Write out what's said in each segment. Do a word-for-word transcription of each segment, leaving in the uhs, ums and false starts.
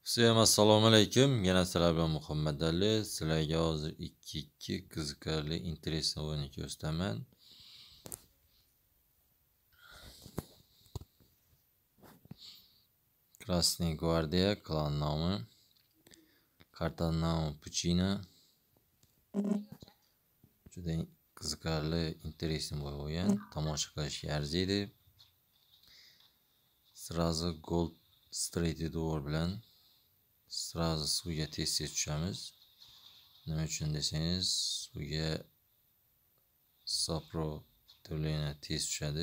Всем assalomu alaykum. Yana sizlar bilan Muhammad Ali. Sizlarga hozir ikki ikki qiziqarli, interesli o'yinni ko'rsataman. Krasniy Gvardiya, klan nomi, karta nomi Puchina. Juda qiziqarli, interesli o'yin. Tomosha qilishga arziydi. Srazi Gold Street Door bilan srazi suvga tez-tez tushamiz. Nima uchun desangiz, suvga Sapro turlina tez tushadi.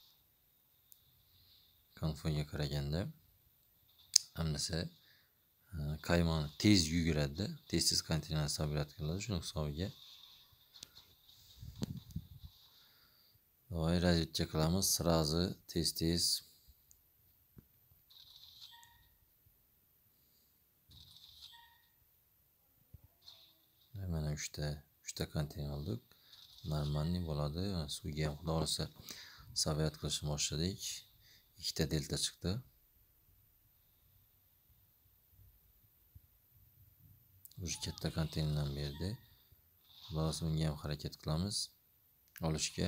Konfoga qaraganda. Hamdasa Kaymon tez yuguradi. Tez-tez konteyner sabirat qiladi. Shuni hisobiga. Voy, razvedka qilamiz. Srazi tez-tez mana uchta uchta konteyner oldik. Normalniy bo'ladi. Suvga ham xudo olsa sabirat qilishni boshladik. Ikkita delta chiqdi. O'sha katta konteynerdan berdi. Xudo olsa bunga ham harakat qilamiz olishga.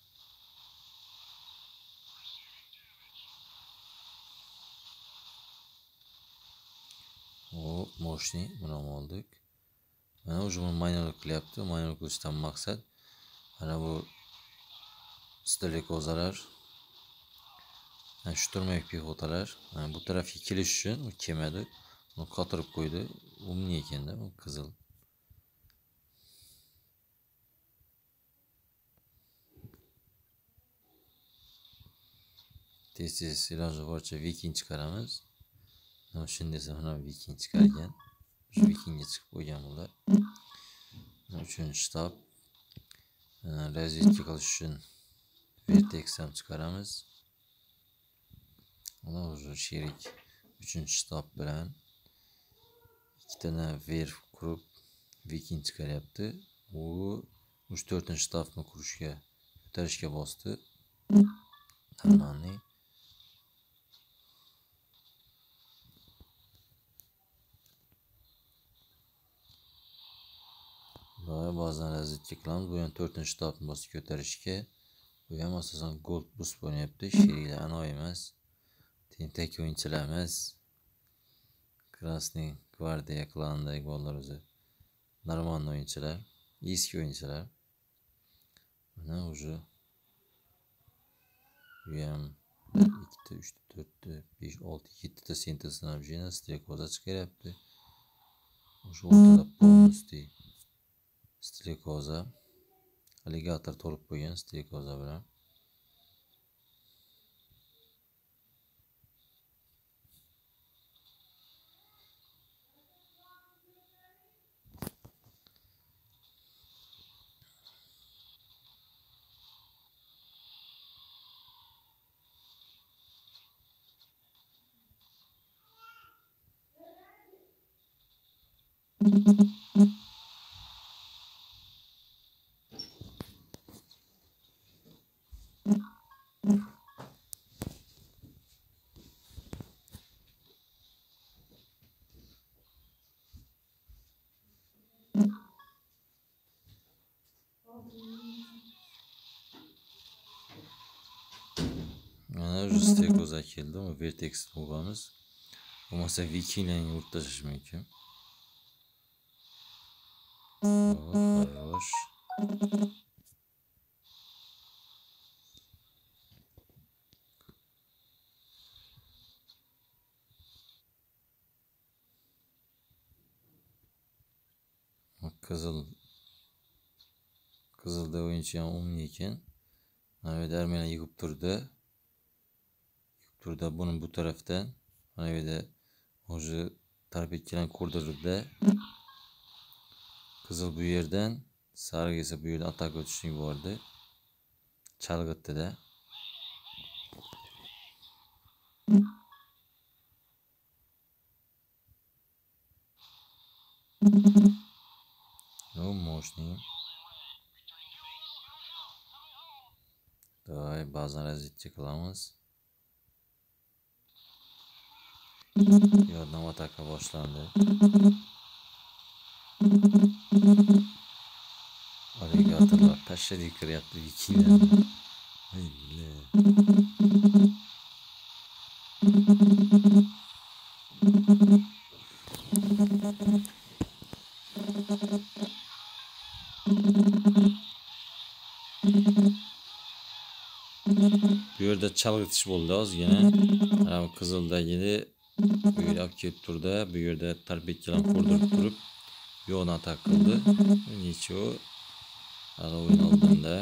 O, moshni buni oldik. Mana o'sha maynerlik qilyapti. Maynerlik qilishdan maqsad mana bu stelikozalar, shturmay pixotalar bu tarafga kelish uchun u kelmadi. Uni qotirib qo'ydi. U nima ekanda? Bu qizil. Tez-tez iloji boricha viking chiqaramiz. Mana shunday desa mana viking chiqargan. Shu vikingga chiqib qo'ygan bular. Uchinchi shtab. Razvedka qilish uchun vertex ham chiqaramiz. Mana o'sha sherik uchinchi shtab bilan ikkitani verf qurib viking chiqaryapti. U uch to'rtinchi shtabni qurishga, ko'tarishga bosdi. Normalniy. Ba'zan razvedka qilamiz. Bu ham to'rtinchi shtabni bosib ko'tarishga. Bu ham asosan gold boost o'ynayapti. Sheriklar anoyi emas. Tentak o'yinchilar emas. Krasniy Gvardiya klanidagi bolalar o'zi normal o'yinchilar, eski o'yinchilar. Mana o'sha bu ham ikkita, uchta, to'rtta, besh, olti, yettita sintezlanajina strikoza chiqaryapti. O'sha o'rtada polностью strikoza, alligator to'lib qo'ygan strikoza bilan. Mana o'sha strikoza keldi. U vertex bo'lamiz. Bo'lmasa vikinglarni urib tashlash mumkin. Xo'sh. Qizil Qizilda o'yinchi ham umli ekan. Mana bu yerda armiyalar yig'ib turdi. Yig'ib turdi buni bu tarafdan. Mana bu yerda o'sha tarpetkadan ko'rdirdi. Qizil bu yerdan, sariq esa bu yerdan atak o'tishni yubordi. Chalg'itdi-da. O, moshni. Davay, ba'zan razvedka qilamiz. Bu yerdan ataka boshlandı. Aligatorlar pashshada kiryapti vikinglarni. Ayla. Bu yerda chalg'itish bo'ldi ozgina. Mana bu qizildagini bu yerga olib kelib turdi. Bu yerda tarbiyatchilar qo'rdirib turib, yo'qni atak qildi. Necho hali o'yin oldinda.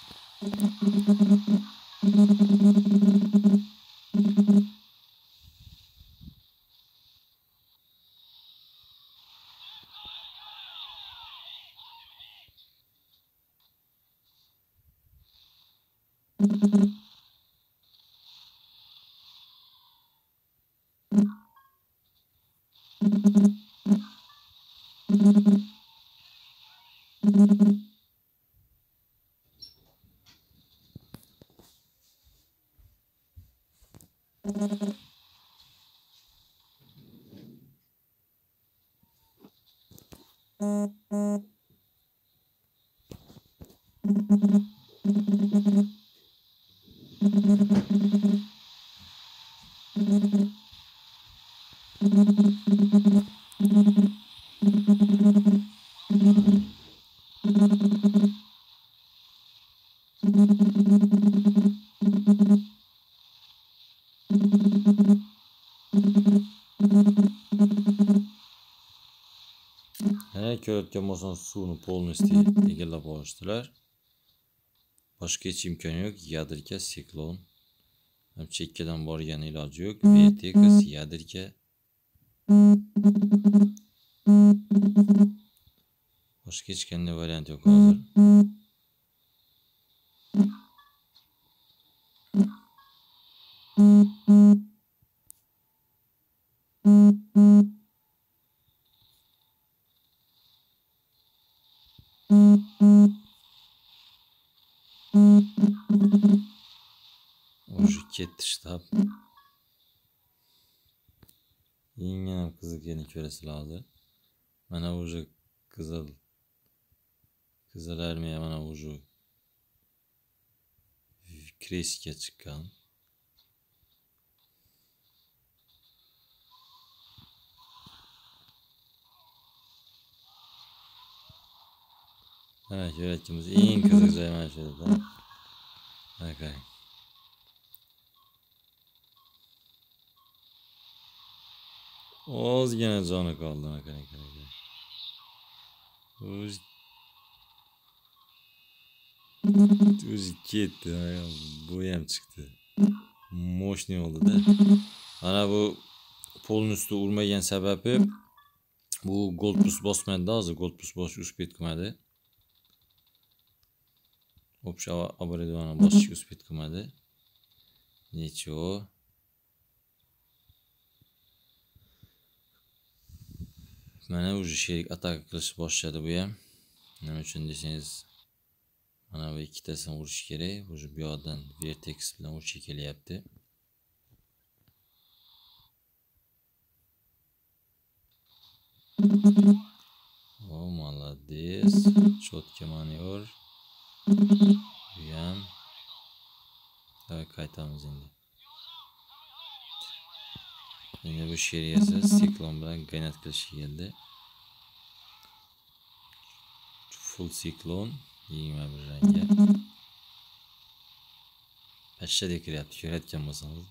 Yana ko'rayotgan bo'lsangiz suvni polностью egallab olishdilar. Boshqa hech imkon yo'q. Yadrika, siklon. Chekkadan borgan iloji yo'q. Vertex, yadrika. Boshqa hech qanday variant yo'q hozir. Уже ketdi shtab. Yengam qiziqini ko'rasizlar hozir. Mana уже qizil qizil armiya mana уже kreskga chiqqan. Mana ko'rayotganimiz eng qiziq joy mana shu yerda. Bakay. Ozgina joni qoldi mana qarang qarang. O'zi o'zi ketdi, bu ham chiqdi. Moshni oldi-da. Mana bu polностью urmagan sababi bu gold plus bosmadi hozir, gold plus bosishga uspet qilmadi. Общий оборудование bosishga uspet qilmadi. Necho. Mana уже sherik atak qilish boshladi bu ham. Nima uchun desangiz, mana bu ikkitasini urish kerak. Уже bu yoqdan Vertex bilan urishga kelyapti. O, молодец. Cho'tka manevr. Bu ham. Davay qaytamiz endi. Endi bu sheriyasi siklon bilan gaynat qilishga keldi. Full siklon yigirma bir ranga. Pashshada kiryapti, ko'rayotgan bo'lsangiz.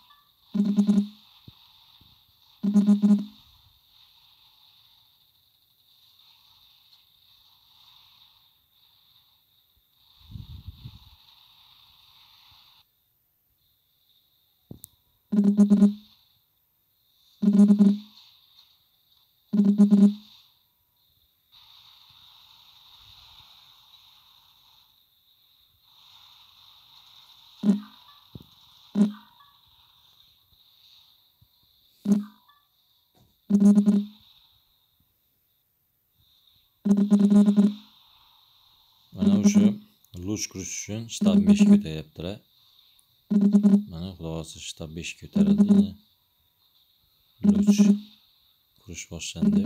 Mana o'sha luch qurish uchun shtab besh ko'taryaptilar. Mana xudo xolasa shtab besh ko'tarildi. luch qurish boshlandi.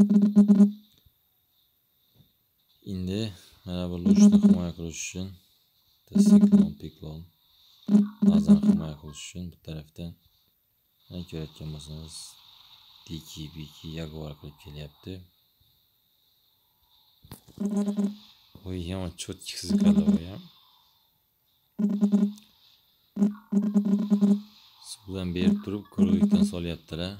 Endi mana bu luchni himoya qilish uchun siklon, piklon bazani himoya qilish uchun bu tarafdan mana ko'rayotgan bo'lsangiz diki, biki, yaguar qilib kelyapti. Voy, yomon cho'tki qiziqadi bu ham. Suvdan berib turib quruqlikdan solyaptilar.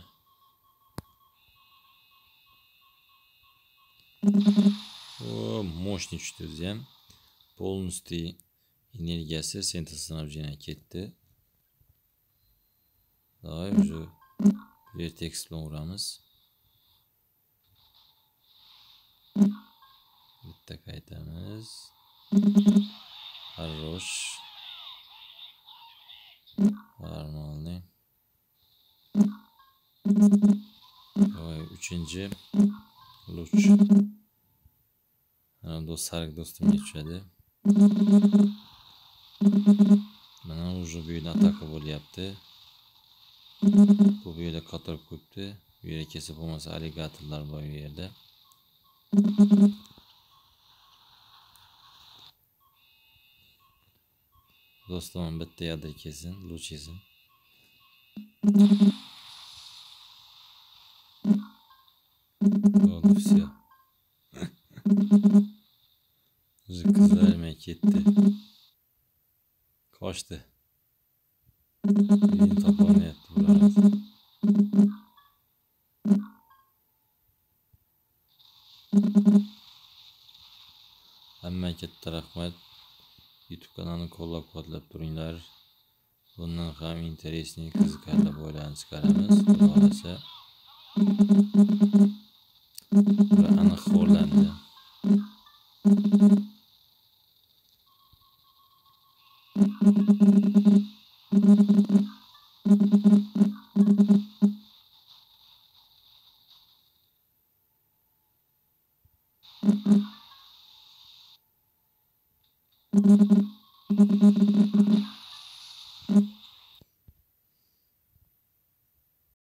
O, moshni tushdi o'zi ham. Полностью energiyasi sentezlanib ketdi. Davay уже vertex bilan uramiz. Bitta qaytamiz. Хорош. Нормальный. Davay uchinchi luch. Mana bu sariq do'stimga tushadi. Mana уже bu yerda ataka bo'lyapti. Bu yerda qatorib qo'yibdi. Bu yerga kelsa bo'lmasa alligatorlar bor bu yerda. Do'stim bitta yadro kelsin, luch yesin. Oldu, все. Уже qizarmay ketdi. Qochdi. Keyin topolmayapti bularimiz. Hammaga katta rahmat. YouTube kanalini qo'llab-quvvatlab turinglar. Bundan ham interesli, qiziqarli bo'larini chiqaramiz. Xudo xolasa. Bular aniq xo'rlandi. Thank you.